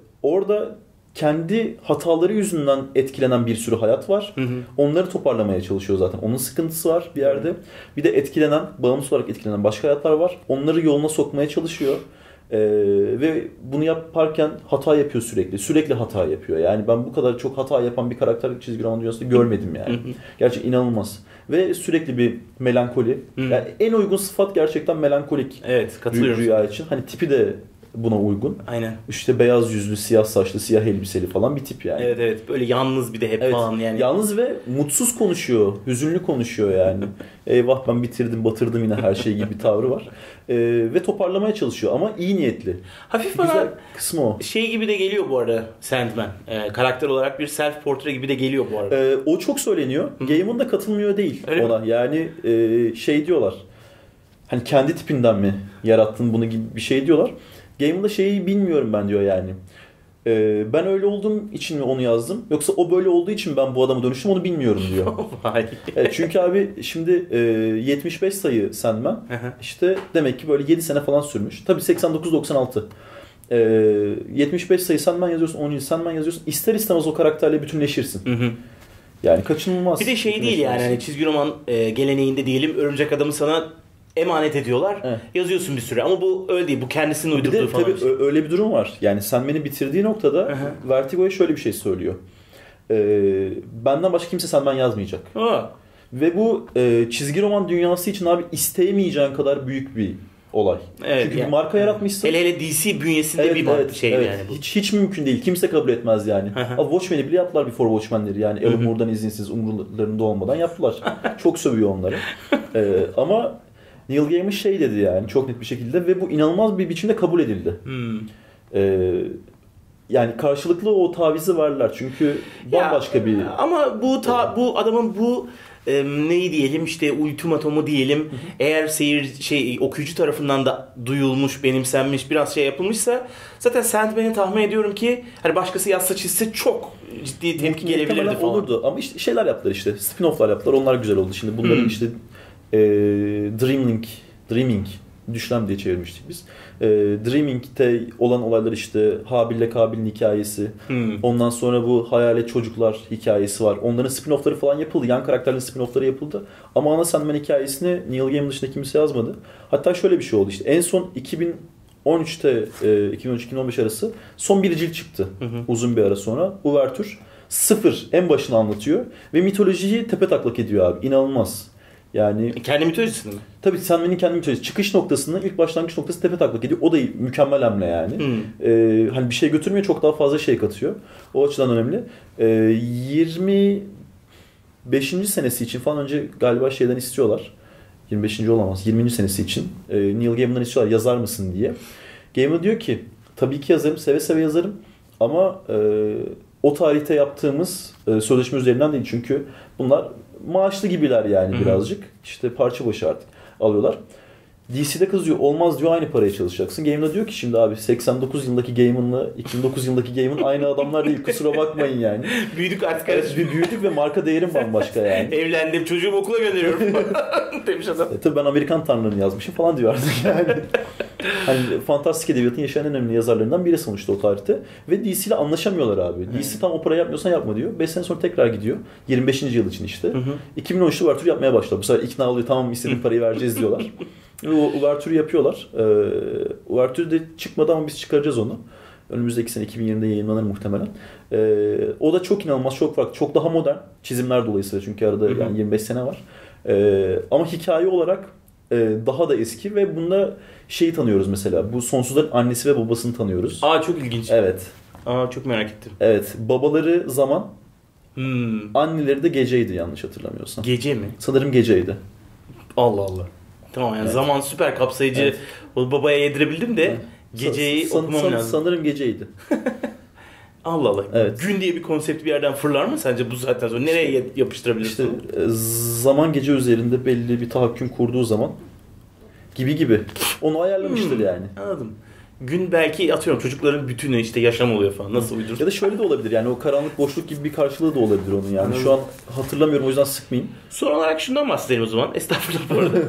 [SPEAKER 2] orada kendi hataları yüzünden etkilenen bir sürü hayat var. Hı hı. Onları toparlamaya çalışıyor zaten. Onun sıkıntısı var bir yerde. Bir de etkilenen, bağımsız olarak etkilenen başka hayatlar var. Onları yoluna sokmaya çalışıyor. Ee, ve bunu yaparken hata yapıyor sürekli. Sürekli hata yapıyor. Yani ben bu kadar çok hata yapan bir karakter çizgi roman dünyasında görmedim yani. Gerçekten inanılmaz. Ve sürekli bir melankoli. Yani en uygun sıfat gerçekten melankolik.
[SPEAKER 1] Evet, katılıyorum.
[SPEAKER 2] Rüya için. Hani tipi de buna uygun.
[SPEAKER 1] Aynen.
[SPEAKER 2] İşte beyaz yüzlü, siyah saçlı, siyah elbiseli falan bir tip yani.
[SPEAKER 1] Evet evet. Böyle yalnız bir de hep evet. falan yani.
[SPEAKER 2] Yalnız ve mutsuz konuşuyor. Hüzünlü konuşuyor yani. Eyvah ben bitirdim, batırdım yine her şey gibi bir tavrı var. Ee, ve toparlamaya çalışıyor ama iyi niyetli.
[SPEAKER 1] Hafif
[SPEAKER 2] güzel
[SPEAKER 1] bana
[SPEAKER 2] kısmı o.
[SPEAKER 1] Şey gibi de geliyor bu arada Sandman. Ee, karakter olarak bir self portre gibi de geliyor bu arada.
[SPEAKER 2] Ee, o çok söyleniyor. Gaiman da katılmıyor değil Öyle ona. Mi? Yani e, şey diyorlar. Hani kendi tipinden mi yarattın bunu gibi bir şey diyorlar. Game'da şeyi bilmiyorum ben diyor yani. Ee, ben öyle olduğum için mi onu yazdım? Yoksa o böyle olduğu için ben bu adamı dönüştüm onu bilmiyorum diyor. evet, çünkü abi şimdi e, yetmiş beş sayı Sandman. işte demek ki böyle yedi sene falan sürmüş. Tabii seksen dokuz doksan altı. Ee, yetmiş beş sayı Sandman yazıyorsun, on yıl Sandman yazıyorsun. İster istemez o karakterle bütünleşirsin. Hı hı. Yani kaçınılmaz.
[SPEAKER 1] Bir de şey değil yani hani çizgi roman e, geleneğinde diyelim Örümcek Adam'ı sana emanet ediyorlar. Evet. Yazıyorsun bir süre ama bu öyle değil. Bu kendisinin uydurduğu
[SPEAKER 2] bir de,
[SPEAKER 1] falan.
[SPEAKER 2] Tabii bir şey. Öyle bir durum var. Yani Sandman'i bitirdiği noktada Hı-hı. Vertigo'ya şöyle bir şey söylüyor. Ee, benden başka kimse Sandman yazmayacak.
[SPEAKER 1] Ha.
[SPEAKER 2] Ve bu e, çizgi roman dünyası için abi isteyemeyeceğin kadar büyük bir olay. Evet, Çünkü yani, bir marka yaratmışsın.
[SPEAKER 1] Hele hele D C bünyesinde
[SPEAKER 2] evet,
[SPEAKER 1] bir
[SPEAKER 2] evet,
[SPEAKER 1] şey
[SPEAKER 2] evet.
[SPEAKER 1] yani bu.
[SPEAKER 2] Hiç, hiç mümkün değil. Kimse kabul etmez yani. Abi Watchmen'i bile yaptılar Before Watchmen'leri. Yani Alan Moore'dan izinsiz umurlarında olmadan yaptılar. Çok sövüyor onları. Ee, ama Neil Gaiman şey dedi yani çok net bir şekilde ve bu inanılmaz bir biçimde kabul edildi. Hmm. Ee, yani karşılıklı o tavizi verdiler çünkü bambaşka ya, bir...
[SPEAKER 1] Ama bu ta, bu adamın bu e, neyi diyelim işte ultimatomu diyelim hı hı. eğer seyir şey okuyucu tarafından da duyulmuş, benimsenmiş, biraz şey yapılmışsa zaten Sandman'i tahmin ediyorum ki hani başkası yazsa çizse çok ciddi tepki gelebilirdi falan.
[SPEAKER 2] Olurdu ama işte şeyler yaptılar işte spin-off'lar yaptılar onlar güzel oldu. Şimdi bunların hmm. işte E, Dreamlink, Dreaming, Düşlem diye çevirmiştik biz. E, Dreaming'te olan olaylar işte Habil'le Kabil'in hikayesi. Hmm. Ondan sonra bu Hayalet Çocuklar hikayesi var. Onların spin-off'ları falan yapıldı. Yan karakterlerin spin-off'ları yapıldı. Ama ana Sandman hikayesini Neil Gaiman dışında kimse yazmadı. Hatta şöyle bir şey oldu işte. En son iki bin on üçte e, iki bin on üç iki bin on beş arası son bir cilt çıktı. Hı hı. Uzun bir ara sonra. Uvertür. Sıfır. En başını anlatıyor. Ve mitolojiyi tepetaklak ediyor abi. İnanılmaz. Yani
[SPEAKER 1] kendi mitolojisini mi?
[SPEAKER 2] Tabii Sandman'in kendi mitolojisi. Çıkış noktasını, ilk başlangıç noktası tepe taklak ediyor. O da mükemmel hamle yani. Hmm. Ee, hani bir şey götürmüyor, çok daha fazla şey katıyor. O açıdan önemli. Ee, yirmi beşinci senesi için falan önce galiba şeyden istiyorlar. yirmi beşinci olamaz. yirminci senesi için e, Neil Gaiman'dan istiyorlar yazar mısın diye. Gaiman diyor ki tabii ki yazarım, seve seve yazarım ama e, o tarihte yaptığımız e, sözleşme üzerinden değil çünkü bunlar maaşlı gibiler yani Hı-hı. birazcık. İşte parça başı artık alıyorlar. D C'de kızıyor. Olmaz diyor, aynı paraya çalışacaksın. Game'da diyor ki şimdi abi seksen dokuz yılındaki Game'ınla iki bin dokuz yılındaki Game'ın aynı adamlar değil. Kusura bakmayın yani.
[SPEAKER 1] Büyüdük artık.
[SPEAKER 2] Evet, bir büyüdük ve marka değerim bambaşka yani.
[SPEAKER 1] Evlendim, çocuğumu okula gönderiyorum demiş adam.
[SPEAKER 2] E, tabii ben Amerikan tanrılarını yazmışım falan diyor artık yani. Hani fantastik edebiyatın yaşayan en önemli yazarlarından biri sonuçta o tarihte. Ve D C ile anlaşamıyorlar abi. D C tam o parayı yapmıyorsan yapma diyor. beş sene sonra tekrar gidiyor. yirmi beşinci yıl için işte. Hı hı. iki bin on üçte Uvertür yapmaya başladı. Bu sefer ikna oluyor, tamam istediğin parayı vereceğiz diyorlar. Ve o Uvertür'ü yapıyorlar. Ee, Uvertür de çıkmadı ama biz çıkaracağız onu. Önümüzdeki sene iki bin yirmide yayınlanır muhtemelen. Ee, o da çok inanılmaz, çok farklı. Çok daha modern. Çizimler dolayısıyla, çünkü arada hı hı. yani yirmi beş sene var. Ee, ama hikaye olarak e, daha da eski ve bunda şeyi tanıyoruz mesela. Bu Sonsuzların annesi ve babasını tanıyoruz.
[SPEAKER 1] Aa, çok ilginç.
[SPEAKER 2] Evet.
[SPEAKER 1] Aa, çok merak ettim.
[SPEAKER 2] Evet. Babaları zaman,
[SPEAKER 1] hmm.
[SPEAKER 2] anneleri de geceydi yanlış hatırlamıyorsam.
[SPEAKER 1] Gece mi?
[SPEAKER 2] Sanırım geceydi.
[SPEAKER 1] Allah Allah. Tamam yani evet. Zaman süper kapsayıcı. Evet. O babaya yedirebildim de evet. Geceyi san, okumam san, lazım.
[SPEAKER 2] Sanırım geceydi.
[SPEAKER 1] Allah Allah.
[SPEAKER 2] Evet.
[SPEAKER 1] Gün diye bir konsept bir yerden fırlar mı sence bu saatten sonra? Nereye işte, yapıştırabilirsin?
[SPEAKER 2] İşte zaman gece üzerinde belli bir tahakküm kurduğu zaman gibi gibi. Onu ayarlamıştır hmm, yani.
[SPEAKER 1] Anladım. Gün belki atıyorum çocukların bütünü işte yaşam oluyor falan. Nasıl uydurur?
[SPEAKER 2] Ya da şöyle de olabilir yani o karanlık boşluk gibi bir karşılığı da olabilir onun yani. Anladım. Şu an hatırlamıyorum, o yüzden sıkmayayım.
[SPEAKER 1] Son olarak şundan bahsedelim o zaman. Estağfurullah bu arada.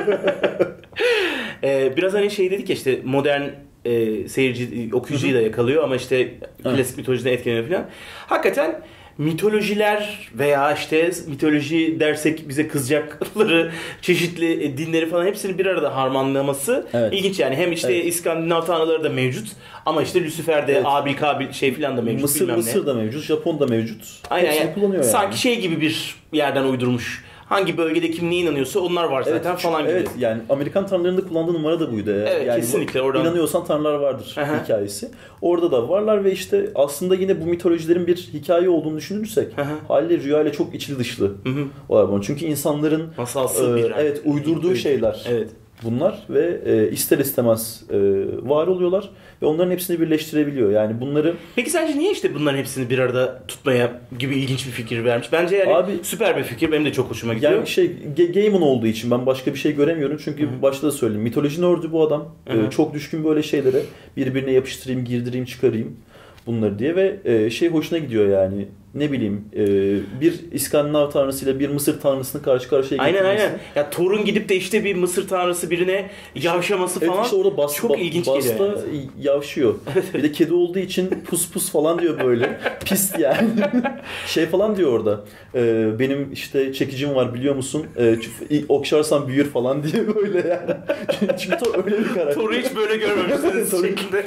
[SPEAKER 1] ee, biraz hani şey dedik ya işte modern e, seyirci, okuyucuyu da yakalıyor ama işte klasik evet. mitolojiden etkileniyor falan. Hakikaten mitolojiler veya işte mitoloji dersek bize kızacakları çeşitli dinleri falan hepsini bir arada harmanlaması evet. ilginç yani. Hem işte evet. İskandinav tanrıları da mevcut ama işte Lucifer'de evet. Abil Kabil şey falan da mevcut.
[SPEAKER 2] Mısır, Mısır da mevcut, Japon da mevcut.
[SPEAKER 1] Aynen yani. Kullanıyor yani. Sanki şey gibi bir yerden uydurmuş. Hangi bölgede kim neye inanıyorsa onlar var zaten evet, falan gibi.
[SPEAKER 2] Evet yani Amerikan tanrılarında kullandığı numara da buydu.
[SPEAKER 1] Evet
[SPEAKER 2] yani
[SPEAKER 1] kesinlikle.
[SPEAKER 2] Bu,
[SPEAKER 1] oradan...
[SPEAKER 2] İnanıyorsan tanrılar vardır Aha. hikayesi. Orada da varlar ve işte aslında yine bu mitolojilerin bir hikaye olduğunu düşünürsek haliyle rüyayla çok içli dışlı. Hı-hı. Çünkü insanların
[SPEAKER 1] masalsı
[SPEAKER 2] e,
[SPEAKER 1] bir
[SPEAKER 2] evet uydurduğu evet. şeyler. Evet. Bunlar ve e, ister istemez e, var oluyorlar ve onların hepsini birleştirebiliyor. Yani bunları...
[SPEAKER 1] Peki sence niye işte bunların hepsini bir arada tutmaya gibi ilginç bir fikir vermiş? Bence yani Abi, süper bir fikir. Benim de çok hoşuma gidiyor.
[SPEAKER 2] Yani şey Gaiman olduğu için ben başka bir şey göremiyorum. Çünkü Hı-hı. başta da söyledim. Mitoloji nördü bu adam. E, çok düşkün böyle şeylere. Birbirine yapıştırayım, girdireyim, çıkarayım bunları diye ve e, şey hoşuna gidiyor yani. Ne bileyim e, bir İskandinav tanrısıyla bir Mısır tanrısını karşı karşıya getirmesi.
[SPEAKER 1] Aynen aynen. Ya Thor'un gidip de işte bir Mısır tanrısı birine yavşaması
[SPEAKER 2] evet,
[SPEAKER 1] falan
[SPEAKER 2] işte orada bas,
[SPEAKER 1] çok
[SPEAKER 2] ba,
[SPEAKER 1] ilginç
[SPEAKER 2] basta
[SPEAKER 1] geliyor.
[SPEAKER 2] Yani. Yavşıyor. Bir de kedi olduğu için pus pus falan diyor böyle. Pis yani. Şey falan diyor orada. E, benim işte çekicim var biliyor musun? E, okşarsan büyür falan diye böyle yani. Çünkü Thor öyle bir karakter.
[SPEAKER 1] Thor'u hiç böyle görmemişsiniz şekilde.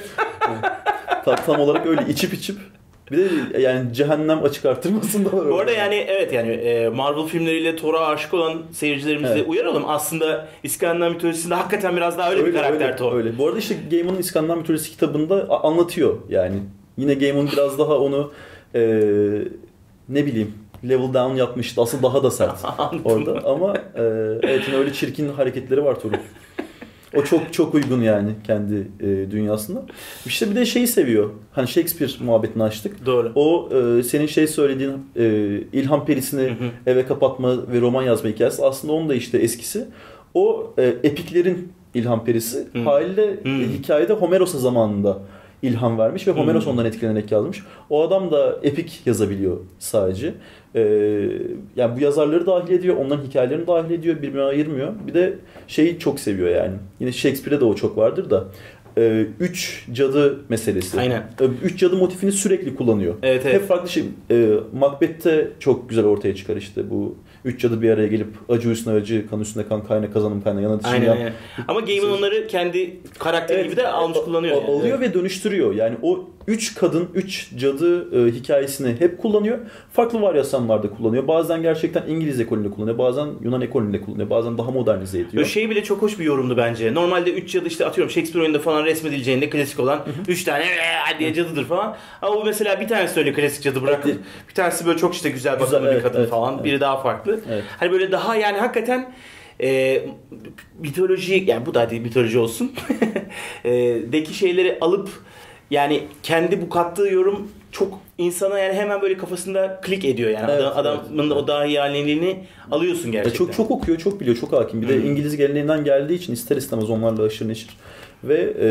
[SPEAKER 2] tam, tam olarak öyle içip içip bir de yani cehennem açık artırmasında var.
[SPEAKER 1] Bu arada yani evet yani Marvel filmleriyle Thor'a aşık olan seyircilerimizi evet. uyaralım. Aslında İskandinav mitolojisinde hakikaten biraz daha öyle, öyle bir karakter
[SPEAKER 2] öyle,
[SPEAKER 1] Thor.
[SPEAKER 2] Öyle. Bu arada işte Gaiman'ın İskandinav mitolojisi kitabında anlatıyor yani. Yine Gaiman biraz daha onu e, ne bileyim level down yapmıştı. Aslında daha da sert orada ama e, evet yine öyle çirkin hareketleri var Thor'un. O çok çok uygun yani kendi e, dünyasında. İşte bir de şeyi seviyor. Hani Shakespeare muhabbetini açtık.
[SPEAKER 1] Doğru.
[SPEAKER 2] O e, senin şey söylediğin e, ilham perisini hı hı. eve kapatma ve roman yazma hikayesi aslında onun da işte eskisi. O e, epiklerin ilham perisi. Hı. Haliyle hı. E, hikayede Homeros'a zamanında ilham vermiş ve Homeros hmm. ondan etkilenerek yazmış. O adam da epik yazabiliyor sadece. Ee, yani bu yazarları dahil ediyor, onların hikayelerini dahil ediyor, birbirine ayırmıyor. Bir de şeyi çok seviyor yani. Yine Shakespeare'de de o çok vardır da. E, üç cadı meselesi.
[SPEAKER 1] Aynen.
[SPEAKER 2] E, üç cadı motifini sürekli kullanıyor.
[SPEAKER 1] Evet, evet.
[SPEAKER 2] Hep farklı şey. E, Macbeth'te çok güzel ortaya çıkar işte bu. Üç cadı bir araya gelip acı üstüne acı, kan üstüne kan, kayna kazanım kayna yana dışını
[SPEAKER 1] aynen,
[SPEAKER 2] yap.
[SPEAKER 1] aynen. Ama Gaiman onları kendi karakteri evet, gibi de almış kullanıyor.
[SPEAKER 2] Yani. Alıyor ve dönüştürüyor. Yani o üç kadın, üç cadı e, hikayesini hep kullanıyor. Farklı varyasyonlarda kullanıyor. Bazen gerçekten İngiliz ekolünde kullanıyor. Bazen Yunan ekolünde kullanıyor. Bazen daha modernize ediyor.
[SPEAKER 1] O şey bile çok hoş bir yorumdu bence. Normalde üç cadı işte atıyorum Shakespeare oyununda falan resmedileceğinde klasik olan üç tane diye cadıdır falan. Ama bu mesela bir tanesi öyle klasik cadı bırakıp evet. bir tanesi böyle çok işte güzel bakımlı güzel, bir kadın evet, falan. Evet. Biri daha farklı. Evet. Hani böyle daha yani hakikaten e, mitoloji yani bu da hadi mitoloji olsun. e, deki şeyleri alıp yani kendi bu kattığı yorum çok insana yani hemen böyle kafasında klik ediyor yani.
[SPEAKER 2] Evet,
[SPEAKER 1] Adam, adamın
[SPEAKER 2] evet.
[SPEAKER 1] o dahiyaliliğini alıyorsun gerçekten.
[SPEAKER 2] Ya çok çok okuyor, çok biliyor, çok hakim. Bir de İngiliz geleneğinden geldiği için ister istemez onlarla aşırı neşir. Ve e,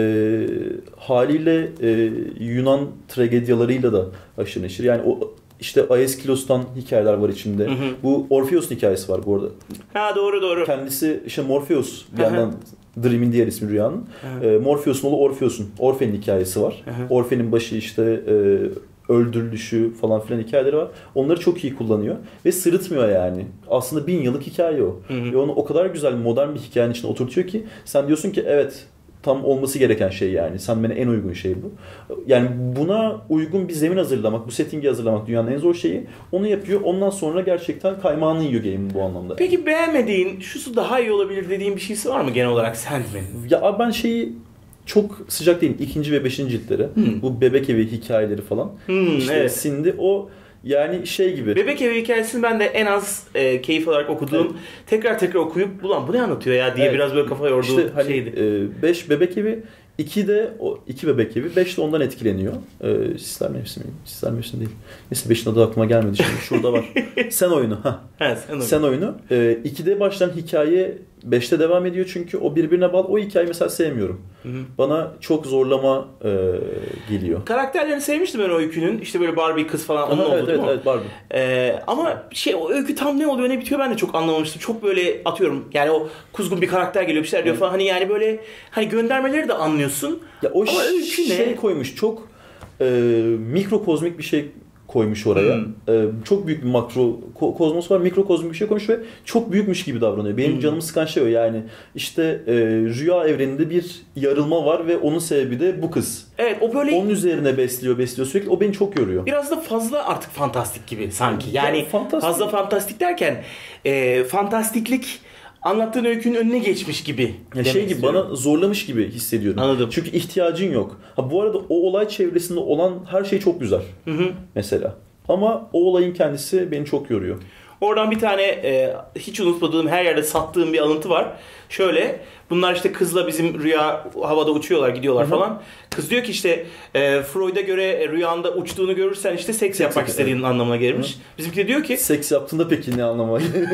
[SPEAKER 2] haliyle e, Yunan tragedyalarıyla da aşırı neşir. Yani o işte Aeschylos'tan hikayeler var içinde. Hı hı. Bu Orpheus'un hikayesi var bu arada.
[SPEAKER 1] Ha doğru doğru.
[SPEAKER 2] Kendisi işte Morpheus bir yandan Dream'in diğer ismi rüyanın. E, Morpheus'un oğlu Orpheus'un. Orfe'nin hikayesi var. Orfe'nin başı işte e, öldürülüşü falan filan hikayeleri var. Onları çok iyi kullanıyor ve sırıtmıyor yani. Aslında bin yıllık hikaye o. Hı hı. Ve onu o kadar güzel modern bir hikayenin içine oturtuyor ki sen diyorsun ki evet tam olması gereken şey yani. Sandman'e en uygun şey bu. Yani buna uygun bir zemin hazırlamak, bu settingi hazırlamak dünyanın en zor şeyi. Onu yapıyor. Ondan sonra gerçekten kaymağını yiyor game'in bu anlamda.
[SPEAKER 1] Peki beğenmediğin, şusu daha iyi olabilir dediğin bir şeysi var mı genel olarak Sandman'in?
[SPEAKER 2] Ya ben şeyi çok sıcak değilim. İkinci ve beşinci ciltleri. Hmm. Bu bebek evi hikayeleri falan. Hmm, işte evet. Sindi o yani şey gibi.
[SPEAKER 1] Bebek evi hikayesini ben de en az e, keyif olarak okuduğum, evet. tekrar tekrar okuyup ulan bu ne anlatıyor ya diye evet. biraz böyle kafa yorduğum işte hani, şeydi.
[SPEAKER 2] beş e, bebek evi, iki de o iki bebek evi, beş de ondan etkileniyor. E, Sisler Mevsimi, Sisler Mevsimi değil. Neyse beşin adı aklıma gelmedi şimdi. Şurada var. Sen oyunu. Ha.
[SPEAKER 1] Ha, sen oyunu.
[SPEAKER 2] Sen oyunu. E, ikide başlayan hikaye beşte devam ediyor çünkü o birbirine bağlı. O hikayeyi mesela sevmiyorum. Hı hı. Bana çok zorlama e, geliyor.
[SPEAKER 1] Karakterlerini sevmiştim ben o öykünün. İşte böyle Barbie kız falan onun
[SPEAKER 2] Aha,
[SPEAKER 1] oldu
[SPEAKER 2] evet,
[SPEAKER 1] değil
[SPEAKER 2] evet,
[SPEAKER 1] mi?
[SPEAKER 2] Evet Barbie.
[SPEAKER 1] Ee, ama şey o öykü tam ne oluyor ne bitiyor ben de çok anlamamıştım. Çok böyle atıyorum yani o kuzgun bir karakter geliyor bir şeyler diyor falan. Hani yani böyle hani göndermeleri de anlıyorsun.
[SPEAKER 2] Ya o ama öykü şey ne? koymuş çok e, mikrokozmik bir şey koymuş oraya. Hmm. Ee, çok büyük bir makro ko- kozmos var. Mikrokozmik bir şey koymuş ve çok büyükmüş gibi davranıyor. Benim hmm. canımı sıkan şey o yani. İşte e, rüya evreninde bir yarılma var ve onun sebebi de bu kız.
[SPEAKER 1] Evet o böyle...
[SPEAKER 2] Onun üzerine besliyor besliyor sürekli. O beni çok yoruyor.
[SPEAKER 1] Biraz da fazla artık fantastik gibi sanki. Yani
[SPEAKER 2] ya, fantastik.
[SPEAKER 1] fazla fantastik derken e, fantastiklik anlattığın öykünün önüne geçmiş gibi.
[SPEAKER 2] Ya şey gibi istiyorum. Bana zorlamış gibi hissediyorum.
[SPEAKER 1] Anladım.
[SPEAKER 2] Çünkü ihtiyacın yok. Ha bu arada o olay çevresinde olan her şey çok güzel. Hı hı. Mesela. Ama o olayın kendisi beni çok yoruyor.
[SPEAKER 1] Oradan bir tane e, hiç unutmadığım her yerde sattığım bir alıntı var. Şöyle bunlar işte kızla bizim rüya havada uçuyorlar gidiyorlar Hı-hı. falan. Kız diyor ki işte e, Freud'a göre rüyanda uçtuğunu görürsen işte seks, seks yapmak istediğinin evet. anlamına gelirmiş. Hı-hı. Bizimki de diyor ki
[SPEAKER 2] seks yaptığında peki ne anlamına gelir?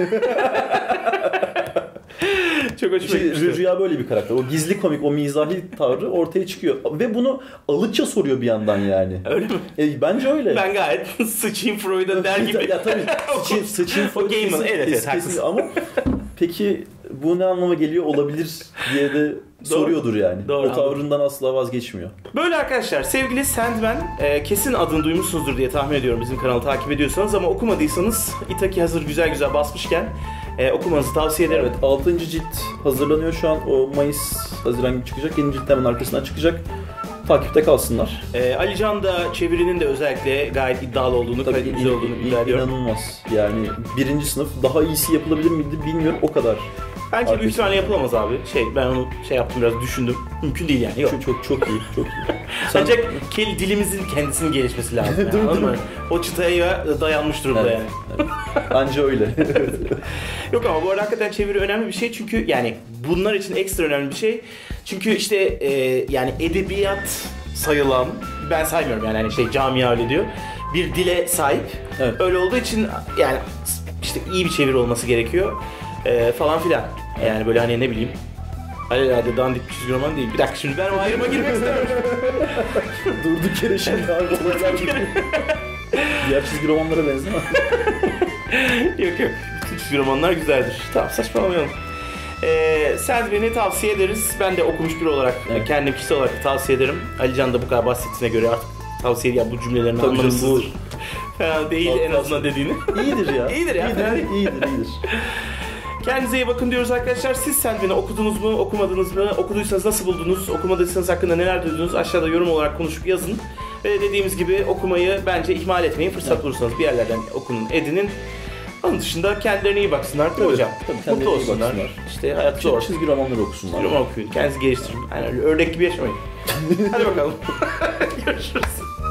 [SPEAKER 1] Çok hoşuma gitmişti.
[SPEAKER 2] Rüya böyle bir karakter. O gizli komik, o mizahi tavrı ortaya çıkıyor. Ve bunu alıkça soruyor bir yandan yani.
[SPEAKER 1] Öyle mi?
[SPEAKER 2] E, bence öyle.
[SPEAKER 1] Ben gayet sıçayım Freud'a der gibi.
[SPEAKER 2] Ya tabii sıçayım, sıçayım
[SPEAKER 1] Freud'a. O game'ın evet evet haklısın.
[SPEAKER 2] Ama peki bu ne anlama geliyor olabilir diye de soruyordur yani.
[SPEAKER 1] Doğru,
[SPEAKER 2] o tavrından asla vazgeçmiyor.
[SPEAKER 1] Böyle arkadaşlar sevgili Sandman e, kesin adını duymuşsunuzdur diye tahmin ediyorum bizim kanalı takip ediyorsanız ama okumadıysanız Itaki hazır güzel güzel basmışken e, okumanızı tavsiye ederim.
[SPEAKER 2] Evet altıncı cilt hazırlanıyor şu an. O Mayıs Haziran gibi çıkacak. yedinci cilt hemen arkasından çıkacak. Takipte kalsınlar.
[SPEAKER 1] E, Alican da çevirinin de özellikle gayet iddialı olduğunu,
[SPEAKER 2] tabii
[SPEAKER 1] güzel olduğunu iddia ediyorum.
[SPEAKER 2] İnanılmaz. Yani birinci sınıf daha iyisi yapılabilir miydi bilmiyorum o kadar.
[SPEAKER 1] Bence Arkası. büyük ihtimalle yapılamaz abi. Şey ben onu şey yaptım biraz düşündüm. Mümkün değil yani. Yok.
[SPEAKER 2] Çok çok çok iyi, çok iyi.
[SPEAKER 1] Sen... Ancak kel dilimizin kendisinin gelişmesi lazım. Yani, değil mi, değil mi? O çıtaya dayanmış durumda
[SPEAKER 2] evet,
[SPEAKER 1] yani.
[SPEAKER 2] Evet. Anca öyle.
[SPEAKER 1] Yok ama bu arada hakikaten çeviri önemli bir şey çünkü yani bunlar için ekstra önemli bir şey. Çünkü işte e, yani edebiyat sayılan, ben saymıyorum yani hani şey camia öyle diyor. Bir dile sahip. Evet. Öyle olduğu için yani işte iyi bir çeviri olması gerekiyor. Ee, falan filan. Yani böyle hani ne bileyim. Alelade dandik bir çizgi roman değil. Bir dakika şimdi ben o ayrıma girmek istemiyorum.
[SPEAKER 2] Durduk yere şimdi abi olacak. Diğer çizgi romanlara benzemez.
[SPEAKER 1] Yok yok. Bütün çizgi romanlar güzeldir. Tamam saçmalamayalım. Ee, Sandman'i tavsiye ederiz. Ben de okumuş biri olarak, evet. kendim kişisel olarak tavsiye ederim. Alican da bu kadar bahsettiğine göre artık tavsiye ya bu cümlelerini anlamışsınızdır. Fena değil en azından dediğini.
[SPEAKER 2] İyidir ya.
[SPEAKER 1] İyidir ya.
[SPEAKER 2] İyidir, iyidir, iyidir.
[SPEAKER 1] Kendinize iyi bakın diyoruz arkadaşlar. Siz Sandman'i okudunuz mu, okumadınız mı? Okuduysanız nasıl buldunuz? Okumadıysanız hakkında neler duydunuz? Aşağıda yorum olarak konuşup yazın. Ve dediğimiz gibi okumayı bence ihmal etmeyin. Fırsat evet. bulursanız bir yerlerden okunun, edinin. Onun dışında kendilerine iyi baksınlar değil mi
[SPEAKER 2] evet,
[SPEAKER 1] hocam?
[SPEAKER 2] Tabii,
[SPEAKER 1] mutlu olsunlar. İşte hayat zor.
[SPEAKER 2] Çizgi romanları okusunlar.
[SPEAKER 1] Çizgi roman okuyun. Kendinizi geliştirin. Yani öyle ördek gibi yaşamayın. Hadi bakalım. Görüşürüz.